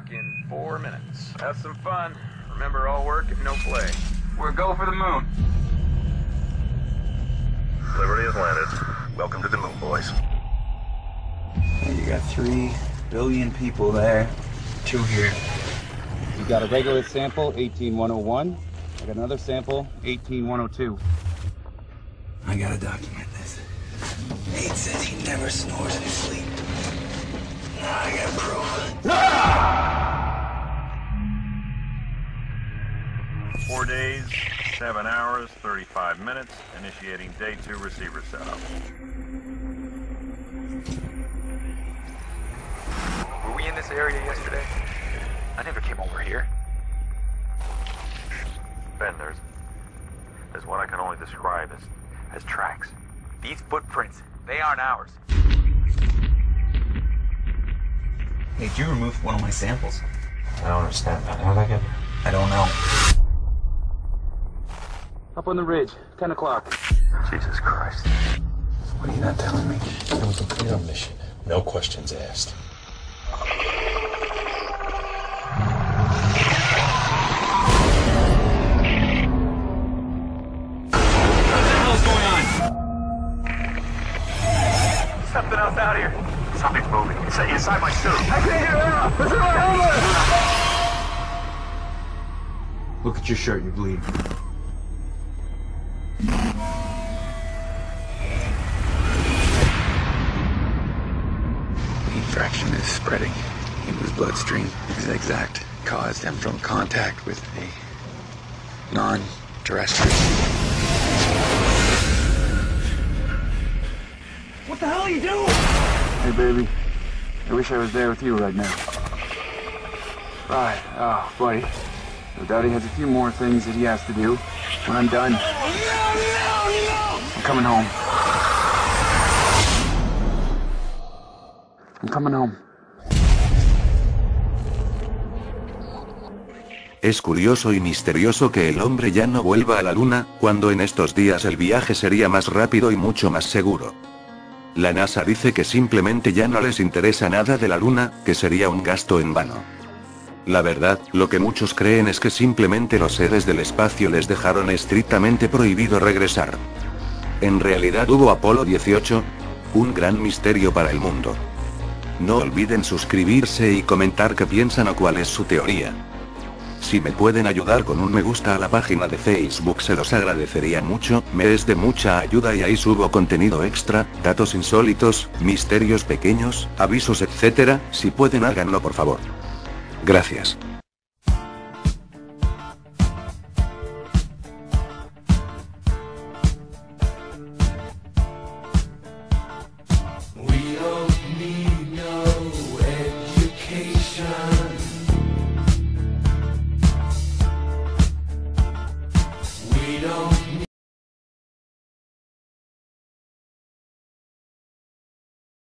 dock in 4 minutes. Have some fun. Remember, all work and no play. We're go for the moon. Liberty has landed. Welcome to the moon, boys. You got 3 billion people there. 2 here. You got a regular sample, 18101. I got another sample, 18102. I gotta document this. Nate says he never snores in his sleep. Now I got proof. 4 days, 7 hours, 35 minutes. Initiating day 2 receiver setup. Were we in this area yesterday? I never came over here. Ben, there's what I can only describe as tracks. These footprints, they aren't ours. Hey, you removed one of my samples. I don't understand that. How'd I get there? I don't know. Up on the ridge, 10 o'clock. Jesus Christ. What are you not telling me? It was a clear mission. No questions asked. Something else out here. Something's moving. It's inside my suit. I can't get it out. It's in my helmet. Look at your shirt, you're bleeding. The infection is spreading into his bloodstream. His exact cause stemmed from contact with a non-terrestrial. What the hell are you doing? Hey, baby. I wish I was there with you right now. Right. Oh, buddy. No doubt he has a few more things that he has to do. When I'm done, I'm coming home. I'm coming home. Es curioso y misterioso que el hombre ya no vuelva a la luna, cuando en estos días el viaje sería más rápido y mucho más seguro. La NASA dice que simplemente ya no les interesa nada de la luna, que sería un gasto en vano. La verdad, lo que muchos creen es que simplemente los seres del espacio les dejaron estrictamente prohibido regresar. En realidad hubo Apolo 18, un gran misterio para el mundo. No olviden suscribirse y comentar qué piensan o cuál es su teoría. Si me pueden ayudar con un me gusta a la página de Facebook se los agradecería mucho, me es de mucha ayuda y ahí subo contenido extra, datos insólitos, misterios pequeños, avisos etc. Si pueden háganlo por favor. Gracias.